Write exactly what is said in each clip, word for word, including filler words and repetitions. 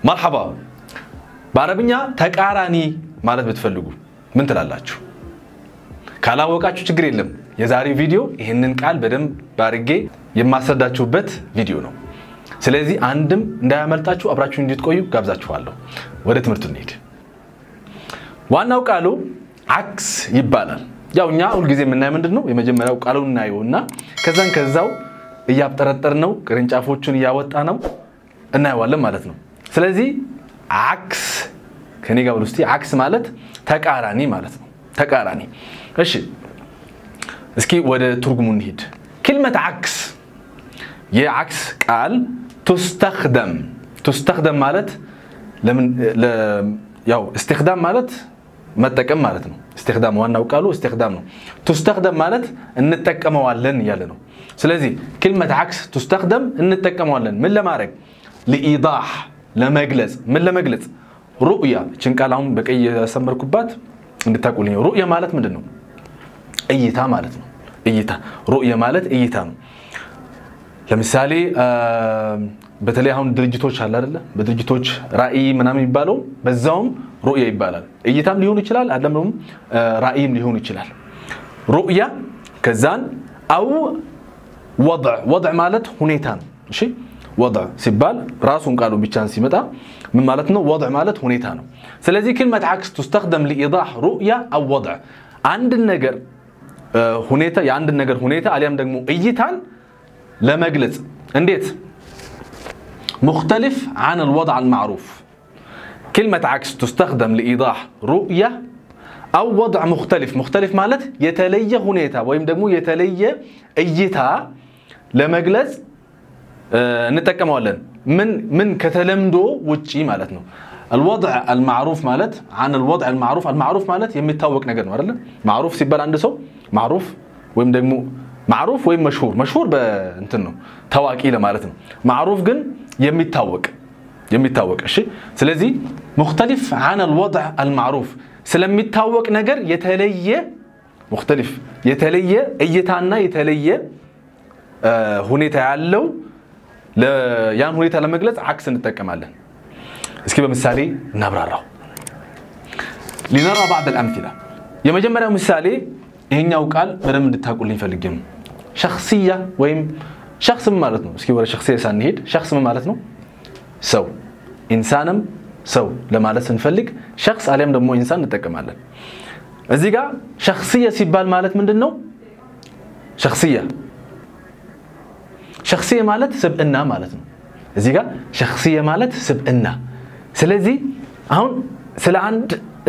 مرحبا بعربية تقاراني مالت بتفلقوا من تلالاችሁ ካላወቃችሁ ችግር የለም የዛሬ ቪዲዮ ይሄንን ቃል በደንብ ባርጌ የማስረዳችሁበት ቪዲዮ ነው ስለዚህ አንድም እንዳያመልጣችሁ አብራችሁ እንድትቆዩ ጋብዛችኋለሁ ወደ ትምህርቱ እንሂድ ዋናው ቃሉ አክስ ይባላል ያው እኛ ሁሉ ጊዜ የምናየው ምንድነው የመጀመሪያው ቃሉን እናየውና ከዛን ከዛው እያብጠረጠርነው ቅርንጫፎቹን ያወጣ ነው እናየዋለን ማለት ነው ስለዚህ አክስ ከኔ ጋር ብሉስቲ አክስ ማለት ተቃራኒ ማለት ነው ተቃራኒ እሺ እስኪ ወደ ትርጉሙ እንሂድ كلمه عكس የአክስ ቃል تستخدم تستخدم ማለት ለምን ያው استخدام ማለት መጠቀም ማለት ነው استخدام ዋናው ቃሉ استخدام ነው تستخدم ማለት እንጠቀመዋለን ያለ ነው ስለዚህ كلمه عكس تستخدم እንጠቀመዋለን ምን ለማድረግ لإيضاح ለመግለጽ ምን ለመግለጽ رؤيا ጭንቃላውን በቀይ ያሰመርኩባት እንድታቁልኝ رؤيا ማለት ምንድነው እይታ ማለት ነው እይታ رؤيا ማለት እይታ ነው ለምሳሌ በተለይ አሁን ድርጅቶች አለ አይደለ በድርጅቶች ራእይ ምናምን ይባለው በዛውም رؤيا ይባላል እይታም ሊሆን ይችላል አይደለም ራእይም ሊሆን ይችላል رؤيا ከዛን አው وضع وضع ማለት ሁኔታ ነው እሺ وضع ሲባል ራሱን ቃሉ ብቻን ሲመጣ ምን ማለት ነው وضع ማለት ሁኔታ ነው ስለዚህ كلمه عكس تستخدم لايضاح رؤيه او وضع አንድ ነገር ሁኔታ የአንድ ነገር ሁኔታ አሊያም ደግሞ እይታን ለመግለጽ እንዴት مختلف عن الوضع المعروف كلمه عكس تستخدم لايضاح رؤيه او وضع مختلف مختلف ማለት የተለየ ሁኔታ ወይም ደግሞ የተለየ እይታ ለመግለጽ نتكلموا من من كتلمدو وجي مالتنا الوضع المعروف مالت عن الوضع المعروف المعروف مالت يميتاوق ነገር ነው አይደል معروف ሲባል አንድ ሰው معروف ወይም ደግሞ معروف ወይም مشهور مشهور በእንትን ነው ታዋቂ ለማለት ነው معروف ግን የሚታወቅ የሚታወቅ እሺ ስለዚህ مختلف عن الوضع المعروف ስለሚታወቅ ነገር የተለየ مختلف የተለየ እይታና የተለየ ሁኔታ ያለው ያን ሁኔታ ለመግለጽ عكس እንጠቀማለን እስኪ በምሳሌ እናብራራው لنرى بعض الامثله የመጀመሪያው ምሳሌ ይሄኛው ቃል በደንብ እንድታቁልኝ ፈልጌ ነው شخصيه ወይም شخص ማለት ነው እስኪ ወደ شخصيه ሳንሄድ شخص ማለት ነው ሰው ኢንሳንም ሰው ለማለት ስንፈልግ شخص አለም ደግሞ ኢንሳን እንጠቀማለን እዚህ ጋር شخصيه ሲባል ማለት ምንድነው شخصيه شخصيه ማለት ስብዕና ማለት ነው እዚህ ጋር شخصيه ማለት ስብዕና ስለዚህ አሁን ስለ አንድ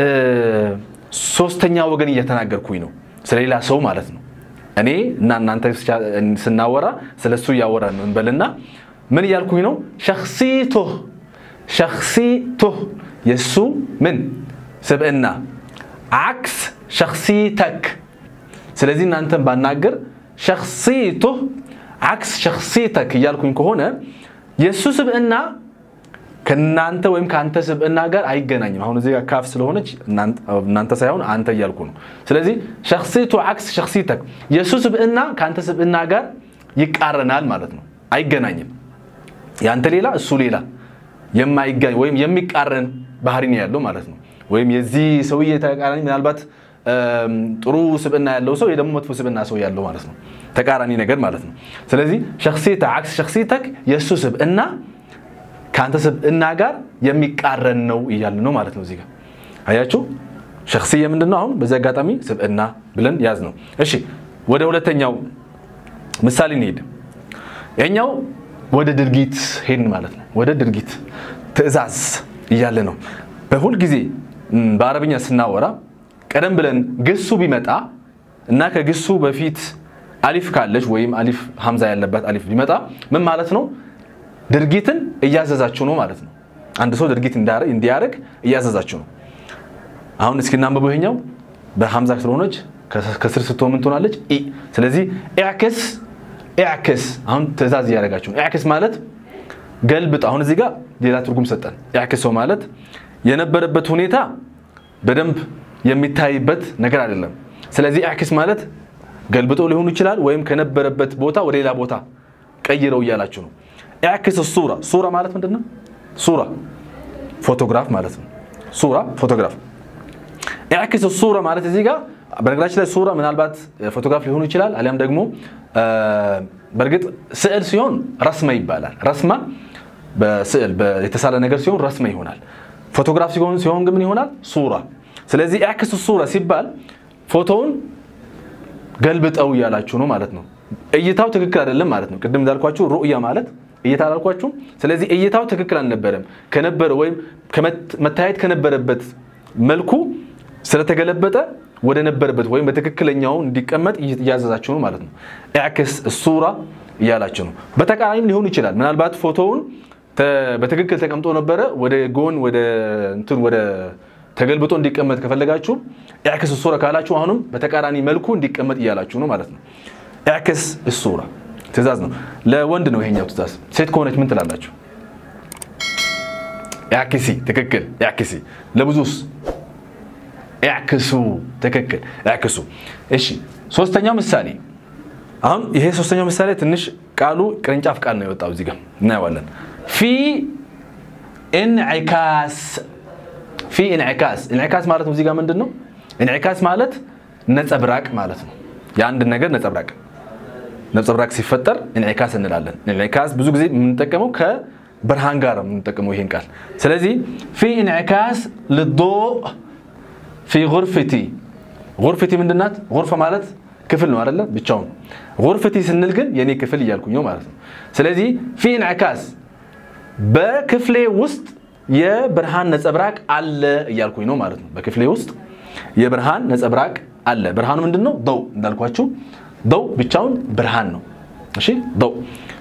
ሶስተኛ ወገን እየተናገርኩኝ ነው ስለሌላ ሰው ማለት ነው እኔ እና እናንተ ስናወራ ስለሱ ያወራን ነው እንበልና ምን ያልኩኝ ነው شخصيته شخصيته የሱ ምን ስብዕና عكس شخصيتك ስለዚህ እናንተን ባናገር شخصيته عكس شخصيتك يالكم كهونه يسوع سبقنا كنانت ويم كانت سبقنا غير አይገናኝም አሁን እዚህ ጋር ካፍ ስለሆነች እናንተ ሳይሆን አንተ ያልኩ ነው ስለዚህ شخصيته عكس شخصيتك يسوع سبقنا كانت سبقنا ጋር ይቃረናል ማለት ነው አይገናኝም ያንተ ሌላ እሱ ሌላ የማይገኝ ወይም የሚቃረን ባህሪ ነው ያለው ማለት ነው ወይም የዚህ ሰውዬ ተቃራኒ ምናልባት ጥሩ ስብዕና ያለው ሰው የደሞ መጥፎ ስብዕና ሰው ያለው ማለት ነው ተቃራኒ ነገር ማለት ነው ስለዚህ شخصيته عكس شخصيتك የሱ ስብዕና ካንተ ስብዕና ጋር የሚቃረን ነው ይያል ነው ማለት ነው እዚህ ጋር አያችሁ شخصيه ምንድነው አሁን በዚህ አጋጣሚ ስብዕና ብለን ያዝ ነው እሺ ወደ ሁለተኛው ምሳሌ እንሂድ የኛው ወደ ድርጊት ሄድን ማለት ነው ወደ ድርጊት ትዕዛዝ ይያል ነው በሁሉ ጊዜ በአረብኛ ስናወራ ቀደም ብለን ግሱ ቢመጣ እና ከግሱ በፊት አሊፍ ካለች ወይም አሊፍ ሐምዛ ያለበት አሊፍ ቢመጣ ምን ማለት ነው ድርጊትን እያዘዛችሁ ነው ማለት ነው አንድ ሰው ድርጊት እንዲያረግ እንዲያረግ እያዘዛችሁ ነው አሁን እስኪ እናንብበው ይሄኛው በሐምዛ ስለሆነች ከስር ስትሆን ምን ትሆናለች ኢ ስለዚህ اعكس اعكس አሁን ትዕዛዝ ያረጋችሁ اعكس ማለት ገልብጥ አሁን እዚህ ጋር ሌላ ትርጉም ሰጠን اعكس ማለት የነበረበት ሁኔታ በደንብ የሚታይበት ነገር አይደለም ስለዚህ اعكس ማለት ገልብጦ ሊሆን ይችላል ወይም ከነበረበት ቦታ ወደ ሌላ ቦታ ቀይረው ይያላችሁ ነው اعكس الصوره صوره ማለት ምንድነው صوره ፎቶግራፍ ማለት ነው ሱራ ፎቶግራፍ اعكس الصوره ማለት እዚህ ጋር በነገራችን ላይ ሱራ ምናልባት ፎቶግራፍ ሊሆን ይችላል አሊያም ደግሞ በርግጥ ስዕል ሲሆን ረስማ ይባላል ረስማ በስዕል በተሳለ ነገር ሲሆን ረስማ ይሆናል ፎቶግራፍ ሲሆን ሲሆን ግን ምን ይሆናል ሱራ ስለዚህ اعكس الصوره ሲባል ፎቶውን ገልብጠው ያላችሁ ነው ማለት ነው እይታው ትክክል አይደለም ማለት ነው ቅድም እንዳልኳችሁ ሩእያ ማለት እይታ አላልኳችሁ ስለዚህ እይታው ትክክል አልነበረም ከነበረ ወይም ከመታየት ከነበረበት መልኩ ስለተገለበጠ ወደ ነበረበት ወይም በትክክለኛው እንዲቀመጥ ያዘዛችሁ ነው ማለት ነው اعكس الصوره ያላችሁ ነው በተቃራኒም ሊሆን ይችላል ምናልባት ፎቶውን በትክክል ተቀምጦ ነበር ወደ ጎን ወደ እንትን ወደ ተገልብጦ እንዲቀመጥ ከፈለጋችሁ اعكس الصوره ካላችሁ አሁንም በተቃራኒ መልኩ እንዲቀመጥ ያላችሁ ነው ማለት ነው اعكس الصوره ትእዛዝ ነው ለወንድ ነው ይሄኛው ትእዛዝ ሴት ከሆነች ምን ትላላችሁ اعكسي ትክክል اعكسي ለብዙስ اعكسوا ትክክል اعكسوا እሺ ሶስተኛው ምሳሌ አሁን ይሄ ሶስተኛው ምሳሌ ትንሽ ቃሉ ቅርንጫፍ ቃል ነው የወጣው እዚህ ጋር እናያለን في انعكاس في انعكاس انعكاس ማለት እዚህ ጋር ምንድነው انعكاس ማለት ነጸብራቅ ማለት ነው የአንድ ነገር ነጸብራቅ ነጸብራቅ ሲፈጠር انعكاس እንላለን انعكاس ብዙ ጊዜ የምንጠቀመው ከብርሃን ጋር የምንጠቀመው ይሄን ቃል ስለዚህ في انعكاس للضوء في غرفتي غرفتي ምንድናት غرفه ማለት ክፍል ነው አይደለ ብቻውን غرفتي ስንል ግን የኔ ክፍል ይያልኩኝ ነው ማለት ነው ስለዚህ في انعكاس በክፍሌ ውስጥ የብርሃን ነጸብራቅ አለ ይያልኩኝ ነው ማለት ነው በክፍሌ ውስጥ የብርሃን ነጸብራቅ አለ ብርሃኑ ምንድነው ضوء እንዳልኳችሁ ضوء ብቻውን ብርሃን ነው እሺ ضوء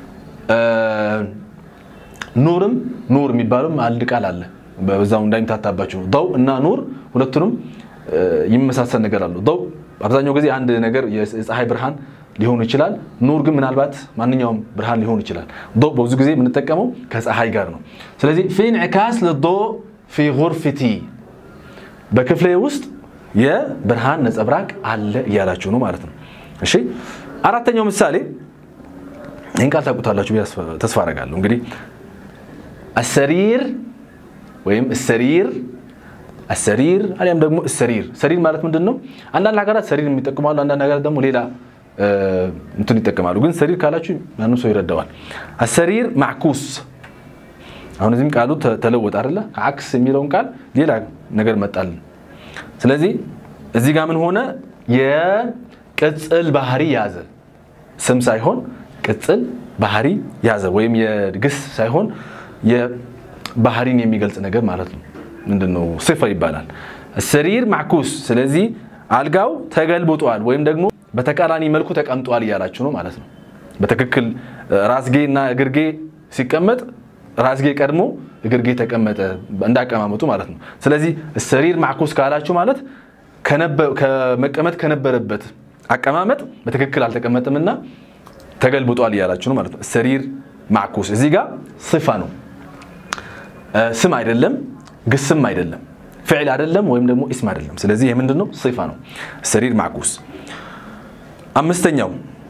ኑርም ኑር የሚባልም አንድ ቃል አለ በዛው እንዳይምታታባችሁ ضوء እና ኑር ሁለቱንም ይመሳሰል ነገር አለው ضوء አብዛኛው ጊዜ አንድ ነገር የፀሐይ ብርሃን ሊሆን ይችላል ኑር ግን ምናልባት ማንኛውም ብርሃን ሊሆን ይችላል ضوء ብዙ ጊዜ የምንጠቀመው ከፀሐይ ጋር ነው ስለዚህ في انعكاس للضوء في غرفتي በክፍሌ ውስጥ የብርሃን ነጸብራቅ አለ ያላችሁ ነው ማለት ነው እሺ አራተኛው ምሳሌ ይሄን ቃል ታውቁታላችሁ ተስፋ አደርጋለሁ እንግዲህ السرير ወይም السرير السرير አሊያም ደግሞ السرير سرير ማለት ምንድነው አንዳንድ ሀገራት سرير የሚጠቀማሉ አንዳንድ ሀገራት ደግሞ ሌላ እንትን ይጠቀማሉ ግን سرير ካላችሁ ማንም ሰው ይረዳዋል السرير معكوس አሁን እዚህም ቃሉ ተለወጠ አይደለ عكس የሚለውን ቃል ሌላ ነገር መጣል ስለዚህ እዚህ ጋር ምን ሆነ የቅጽል ባህሪ ያዘ ስም ሳይሆን ቅጽል ባህሪ ያዘ ወይም የግስ ሳይሆን የባህሪን የሚገልጽ ነገር ማለት ነው ምንድነው صفه ይባላል السرير معكوس ስለዚህ አልጋው ተገልብጧል ወይም ደግሞ በተቃራኒ መልኩ ተቀምጧል ያላችሁ ነው ማለት ነው በትክክል ራስጌና እግርጌ ሲቀመጥ ራስጌ ቀድሞ እግርጌ ተቀመጠ እንዳቀማመጡ ማለት ነው ስለዚህ السرير معكوس ካላችሁ ማለት ከመቀመጥ ከነበረበት አቀማመጥ በትክክል አልተቀመጠምና ተገልብጧል ያላችሁ ነው ማለት ነው السرير معكوس እዚህ ጋር صفه ነው ስም አይደለም ግስም አይደለም فعل አይደለም ወይም ደግሞ اسم አይደለም ስለዚህ ይሄ ምንድነው صفه ነው السرير معكوس አምስተኛው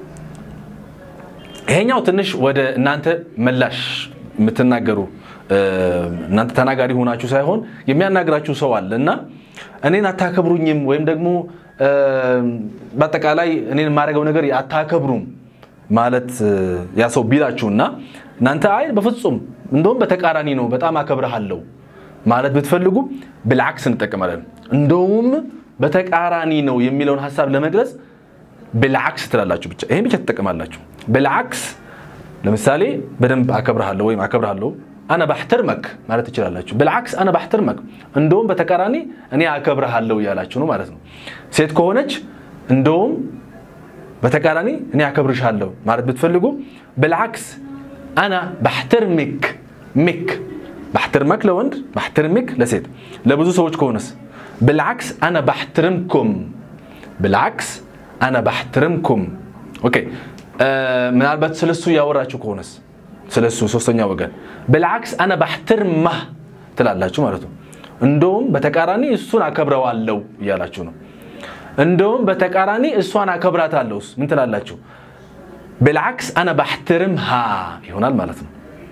ይሄኛው ትንሽ ወደ እናንተ መላሽ የምትናገሩ እናንተ ተናጋሪ ሆናችሁ ሳይሆን የሚያናግራችሁ ሰው አለና እኔን አታከብሩኝም ወይም ደግሞ በአጠቃላይ እኔን ማረጋው ነገር አታከብሩም ማለት ያ ሰው ቢላችሁና እናንተ አይ በፍጹም እንደውም በተቃራኒ ነው በጣም አከብራለሁ ማለት ብትፈልጉ بالعكس እንጠቀማለን እንደውም በተቃራኒ ነው የሚለውን ሐሳብ ለመግለጽ بالعكس ትላላችሁ ብቻ ይሄን ብቻ ተጠቀማላችሁ بالعكس ለምሳሌ በደንብ አከብራለሁ ወይም አከብራለሁ انا بحترمك ማለት ትችላላችሁ بالعكس انا بحترمك እንደውም በተቃራኒ እኔ አከብራለሁ ያላችሁ ነው ማለት ነው ሴት ከሆነች እንደውም በተቃራኒ እኔ አከብርሻለሁ ማለት ብትፈልጉ بالعكس انا بحترمك مك بحترمك لوند بحترمك لسيت لبዙ ሰዎች ከሆነስ بالعكس انا بحترمكم بالعكس انا بحترمكم اوكي ምናልባት ስለሱ ያወራችሁ ከሆነስ ስለሱ ሶስተኛ ወገን بالعكس انا بحترمه ትላላችሁ ማለት ነው እንደውም በተቃራኒ እሱን አከብረዋለሁ ያላችሁ ነው እንደውም በተቃራኒ እሷን አከብራታለሁስ ምን ትላላችሁ بالعكس انا بحترمها ይሆናል ማለት ነው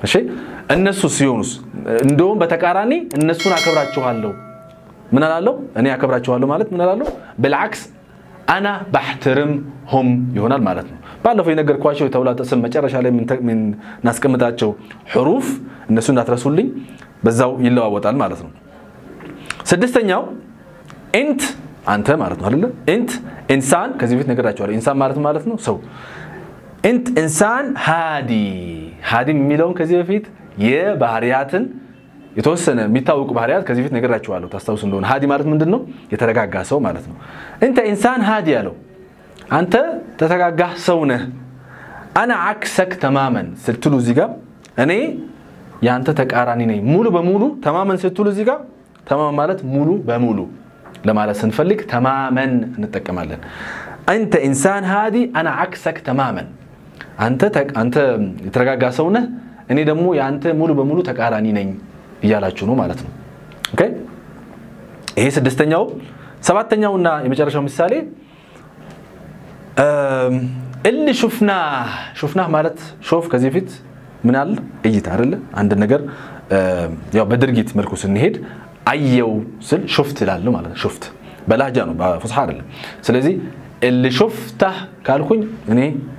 እሺ እነሱ ሲሆኑስ እንደውም በተቃራኒ እነሱን አከብራቸዋለሁ ምን አላለሁ እኔ አከብራቸዋለሁ ማለት ምን አላለሁ بالعكس انا بحترمهم ይሆናል ማለት ነው ባለፈው የነገርኳችሁ የተውላጠ ስም መጨረሻ ላይ ምን ምን እናስቀምጣቸው حروف እነሱ እንዳትረሱልኝ በዛው ይለዋወጣል ማለት ነው ስድስተኛው انت አንተ ማለት ነው አይደል انت انسان ከዚህ በፊት ነገራችኋለሁ انسان ማለት ማለት ነው ሰው انت انسان هادي هادي የሚለውን ከዚህ በፊት የባህሪያትን የተወሰነ የሚታወቁ ባህሪያት ከዚህ በፊት ነገራችኋለሁ ታስታውሱ እንደሆነ هادي ማለት ምንድነው የተረጋጋ ሰው ማለት ነው انت انسان هادي ያለው አንተ ተተጋጋ ሰው ነህ انا عكسك تماما ስትሉ እዚህ ጋር እኔ ያንተ ተቃራኒ ነኝ ሙሉ በሙሉ تماما ስትሉ እዚህ ጋር تماما ማለት ሙሉ በሙሉ ለማለት ስንፈልግ تماما እንጠቀማለን انت انسان هادي انا عكسك تماما አንተ አንተ የተረጋጋ ሰው ነህ እኔ ደግሞ ያንተ ሙሉ በሙሉ ተቃራኒ ነኝ ይያላችሁ ነው ማለት ነው ኦኬ ይሄ ስድስተኛው ሰባተኛውና የመጨረሻው ምሳሌ اللي شفناه شفناه ማለት ሾፍ ከዚህ ፊት ምን አለ እይታ አይደለ አንድ ነገር ያው በድርጊት መልኩ ስንሄድ አየው ስል شفت ይላል ማለት ነው شفت በላጃ ነው በፍስሐ አይደለም ስለዚህ اللي شفته ካልኩኝ እኔ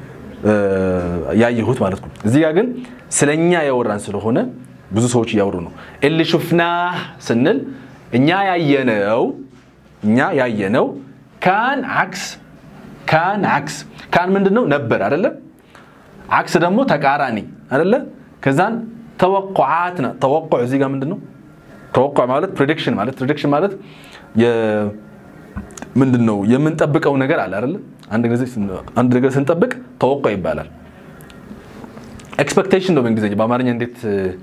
ያየሁት ማለት ነው እዚህ ጋር ግን ስለኛ ያወራን ስለሆነ ብዙ ሰዎች ያወሩ ነው اللي شفناه ስንል እኛ ያየነው እኛ ያየነው كان عكس كان عكس كان ምንድነው ነበር አይደለ عكس ደግሞ ተቃራኒ አይደለ ከዛን توقعاتنا توقع እዚህ ጋር ምንድነው توقع ማለት prediction ማለት prediction ማለት የ ምንድነው የምንጠብቀው ነገር አለ አይደለ አንድ ጊዜ አንድ ነገር ስንጠብቅ توقع ይባላል expectation ነው በእንግሊዝኛ በአማርኛ እንዴት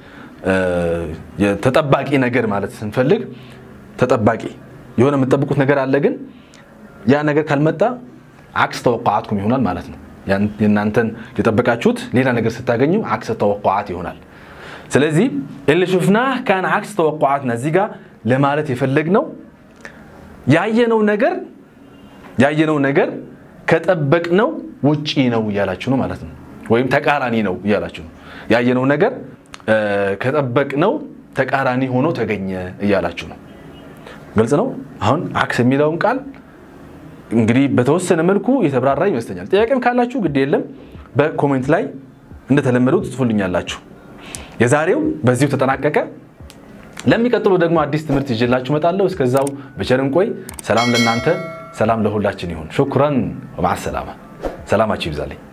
የተጠባቂ ነገር ማለት ስንፈልግ ተጠባቂ የሆነ የምትጠብቁት ነገር አለ ግን ያ ነገር ካልመጣ عكس توقعاتكم ይሆናል ማለት ነው ያን እናንተን የጠበቃችሁት ሌላ ነገር ስታገኙ عكس توقعات ይሆናል ስለዚህ اللي شفناه كان عكس توقعاتنا እዚህ ጋር ለማለት የፈለግነው ያየነው ነገር ያየነው ነገር ከጠበቅነው ውጪ ነው ይያላችሁ ነው ማለት ነው ወይም ተቃራኒ ነው ይያላችሁ ነው ያየነው ነገር ከጠበቅነው ተቃራኒ ሆኖ ተገኘ ይያላችሁ ነው ግልጽ ነው አሁን عكس የሚለውን ቃል እንግዲህ በተወሰነ መልኩ የተብራራ ይመስለኛል ጥያቄም ካላችሁ ግድ የለም በኮሜንት ላይ እንደተለመደው ጽፉልኛላችሁ የዛሬው በዚሁ ተጠናቀቀ ለሚቀጥለው ደግሞ አዲስ ትምህርት ይዤላችሁ መጣለሁ እስከዛው በቸርን ቆይ ሰላም ለእናንተ ሰላም ለሁላችን ይሁን شكرا ومع السلامه ሰላማችሁ ይብዛልኝ